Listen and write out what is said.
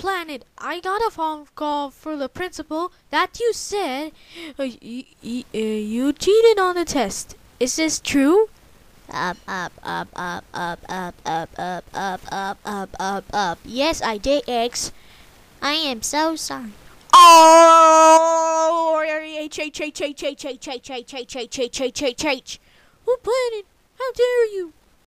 Planet, I got a phone call from the principal that you said you cheated on the test. Is this true? Yes, I did, X. I am so sorry. Oh, H. Who put it? How dare you?